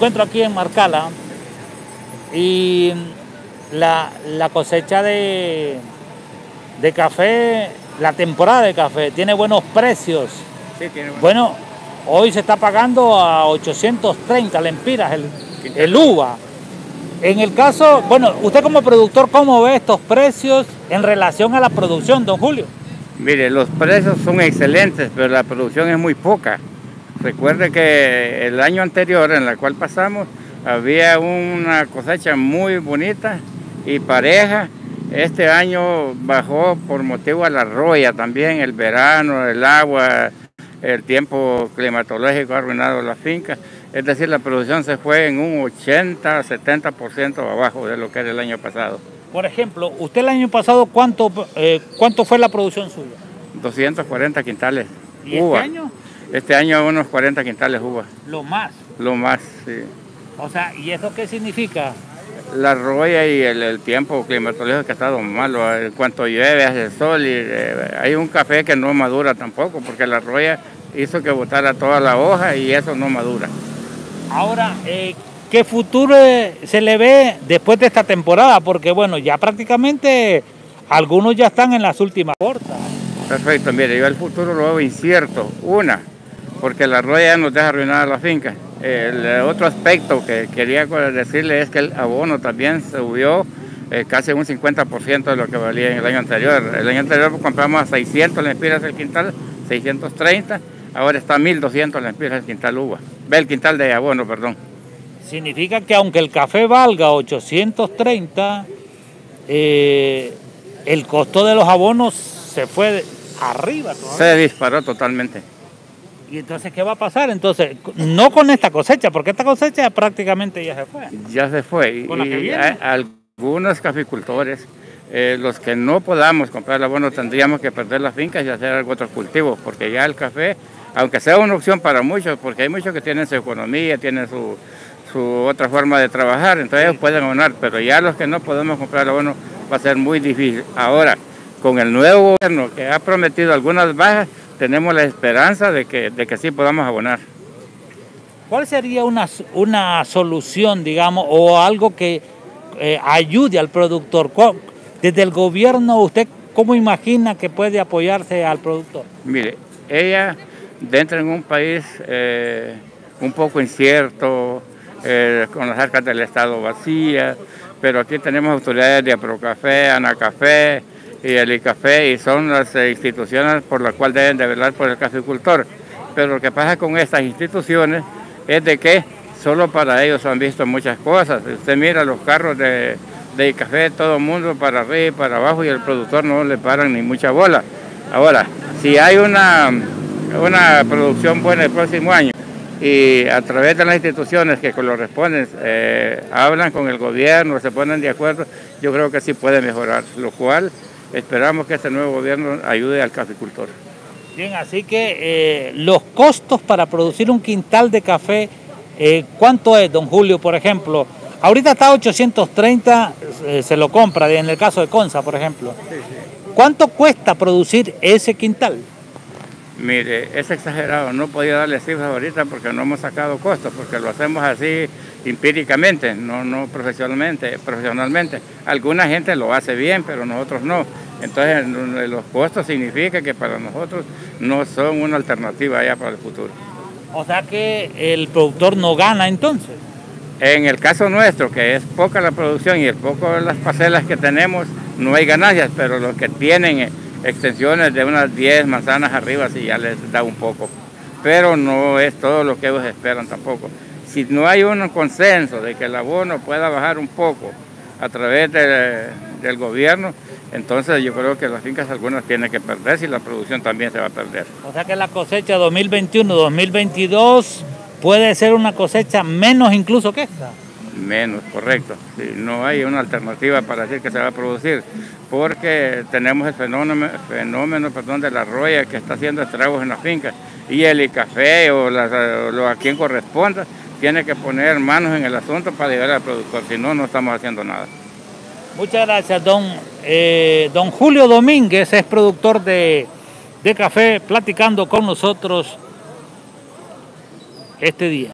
encuentro aquí en Marcala y la cosecha de café, la temporada de café, tiene buenos precios. Sí, tiene bueno, hoy se está pagando a 830 lempiras el uva. En el caso, bueno, usted como productor, ¿cómo ve estos precios en relación a la producción, don Julio? Mire, los precios son excelentes, pero la producción es muy poca. Recuerde que el año anterior, en la cual pasamos, había una cosecha muy bonita y pareja. Este año bajó por motivo a la roya también, el verano, el agua, el tiempo climatológico ha arruinado la finca. Es decir, la producción se fue en un 80-70% abajo de lo que era el año pasado. Por ejemplo, usted el año pasado, ¿cuánto fue la producción suya? 240 quintales. ¿Y uva. este año? Este año unos 40 quintales uva. Lo más. Lo más, sí. O sea, ¿y eso qué significa? La roya y el tiempo climatológico que ha estado malo. En cuanto llueve, hace sol y hay un café que no madura tampoco, porque la roya hizo que botara toda la hoja y eso no madura. Ahora, ¿qué futuro se le ve después de esta temporada? Porque bueno, ya prácticamente algunos ya están en las últimas cortas. Perfecto, mire, yo el futuro lo veo incierto. Una, porque la roya nos deja arruinada la finca. El otro aspecto que quería decirle es que el abono también subió casi un 50% de lo que valía en el año anterior. El año anterior compramos a 600 lempiras el quintal, 630, ahora está a 1200 lempiras el quintal uva. Ve el quintal de abono, perdón. Significa que aunque el café valga 830, el costo de los abonos se fue arriba todavía. Se disparó totalmente. ¿Y entonces qué va a pasar? Entonces, no con esta cosecha, porque esta cosecha prácticamente ya se fue. Ya se fue. ¿Con la que viene? Algunos caficultores, los que no podamos comprar el abono, tendríamos que perder las fincas y hacer algo otros cultivos, porque ya el café, aunque sea una opción para muchos, porque hay muchos que tienen su economía, tienen su otra forma de trabajar, entonces ellos pueden abonar, pero ya los que no podemos comprar el abono va a ser muy difícil. Ahora, con el nuevo gobierno que ha prometido algunas bajas, tenemos la esperanza de que sí podamos abonar. ¿Cuál sería una solución, digamos, o algo que ayude al productor? Desde el gobierno, ¿usted cómo imagina que puede apoyarse al productor? Mire, ella dentro en un país un poco incierto, con las arcas del Estado vacías, pero aquí tenemos autoridades de Aprocafé, Anacafé y el ICAFé, y son las instituciones por las cuales deben de velar por el caficultor. Pero lo que pasa con estas instituciones es de que solo para ellos han visto muchas cosas. Usted mira los carros de ICAFé, todo el mundo para arriba y para abajo, y el productor no le paran ni mucha bola. Ahora, si hay una producción buena el próximo año, y a través de las instituciones que corresponden hablan con el gobierno, se ponen de acuerdo, yo creo que sí puede mejorar, lo cual esperamos que este nuevo gobierno ayude al caficultor. Bien, así que los costos para producir un quintal de café, ¿cuánto es, don Julio, por ejemplo? Ahorita está a 830, se lo compra, en el caso de Consa, por ejemplo. Sí, sí. ¿Cuánto cuesta producir ese quintal? Mire, es exagerado, no podía darle cifras ahorita porque no hemos sacado costos, porque lo hacemos así empíricamente, no profesionalmente. Alguna gente lo hace bien, pero nosotros no. Entonces los costos significa que para nosotros no son una alternativa ya para el futuro. O sea que el productor no gana entonces. En el caso nuestro, que es poca la producción y el poco de las parcelas que tenemos, no hay ganancias, pero los que tienen extensiones de unas 10 manzanas arriba sí ya les da un poco, pero no es todo lo que ellos esperan tampoco. Si no hay un consenso de que el abono pueda bajar un poco a través del gobierno, entonces yo creo que las fincas algunas tienen que perderse y la producción también se va a perder. O sea que la cosecha 2021-2022 puede ser una cosecha menos incluso que esta. Menos, correcto. Sí, no hay una alternativa para decir que se va a producir, porque tenemos el fenómeno de la roya que está haciendo estragos en las fincas, y el ICAFé o a quien corresponda tiene que poner manos en el asunto para ayudar al productor, si no, no estamos haciendo nada. Muchas gracias, don Julio Domínguez, es productor de café, platicando con nosotros este día.